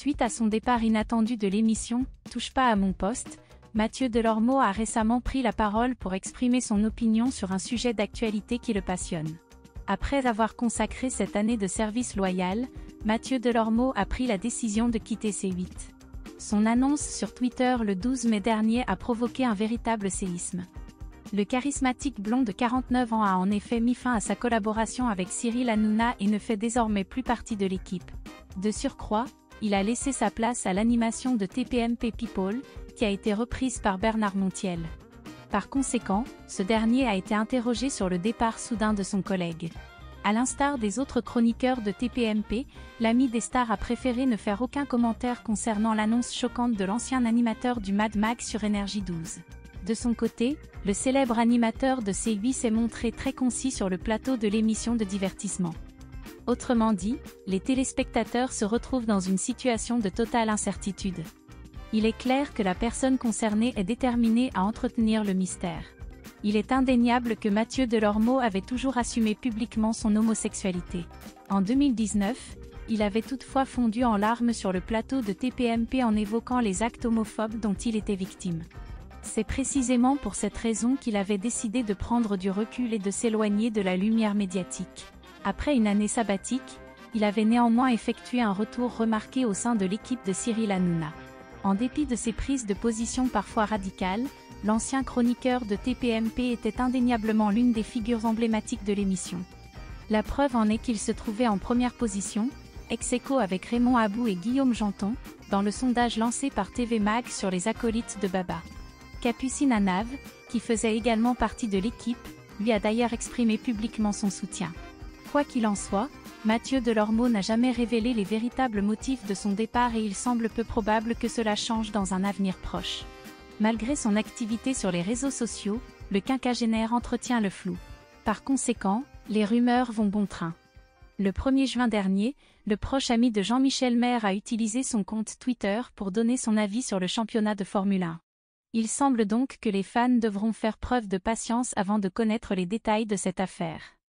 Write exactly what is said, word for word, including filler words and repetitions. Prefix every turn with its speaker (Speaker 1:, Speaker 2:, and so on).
Speaker 1: Suite à son départ inattendu de l'émission « Touche pas à mon poste », Mathieu Delormeau a récemment pris la parole pour exprimer son opinion sur un sujet d'actualité qui le passionne. Après avoir consacré cette année de service loyal, Mathieu Delormeau a pris la décision de quitter C huit. Son annonce sur Twitter le douze mai dernier a provoqué un véritable séisme. Le charismatique blond de quarante-neuf ans a en effet mis fin à sa collaboration avec Cyril Hanouna et ne fait désormais plus partie de l'équipe. De surcroît, il a laissé sa place à l'animation de T P M P People, qui a été reprise par Bernard Montiel. Par conséquent, ce dernier a été interrogé sur le départ soudain de son collègue. À l'instar des autres chroniqueurs de T P M P, l'ami des stars a préféré ne faire aucun commentaire concernant l'annonce choquante de l'ancien animateur du Mad Max sur Énergie douze. De son côté, le célèbre animateur de C huit s'est montré très concis sur le plateau de l'émission de divertissement. Autrement dit, les téléspectateurs se retrouvent dans une situation de totale incertitude. Il est clair que la personne concernée est déterminée à entretenir le mystère. Il est indéniable que Mathieu Delormeau avait toujours assumé publiquement son homosexualité. En deux mille dix-neuf, il avait toutefois fondu en larmes sur le plateau de T P M P en évoquant les actes homophobes dont il était victime. C'est précisément pour cette raison qu'il avait décidé de prendre du recul et de s'éloigner de la lumière médiatique. Après une année sabbatique, il avait néanmoins effectué un retour remarqué au sein de l'équipe de Cyril Hanouna. En dépit de ses prises de position parfois radicales, l'ancien chroniqueur de T P M P était indéniablement l'une des figures emblématiques de l'émission. La preuve en est qu'il se trouvait en première position, ex aequo avec Raymond Abou et Guillaume Janton, dans le sondage lancé par T V Mag sur les acolytes de Baba. Capucine Anave, qui faisait également partie de l'équipe, lui a d'ailleurs exprimé publiquement son soutien. Quoi qu'il en soit, Mathieu Delormeau n'a jamais révélé les véritables motifs de son départ et il semble peu probable que cela change dans un avenir proche. Malgré son activité sur les réseaux sociaux, le quinquagénaire entretient le flou. Par conséquent, les rumeurs vont bon train. Le premier juin dernier, le proche ami de Jean-Michel Maire a utilisé son compte Twitter pour donner son avis sur le championnat de Formule un. Il semble donc que les fans devront faire preuve de patience avant de connaître les détails de cette affaire.